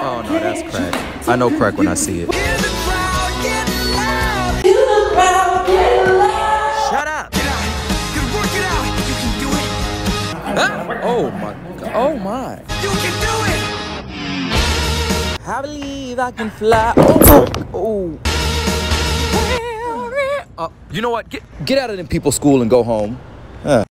Oh no, that's crack. I know crack when I see it. Shut up. Ah! Oh my God. Oh my. You can do it. I believe I can fly. Oh. You know what? Get out of them people's school and go home.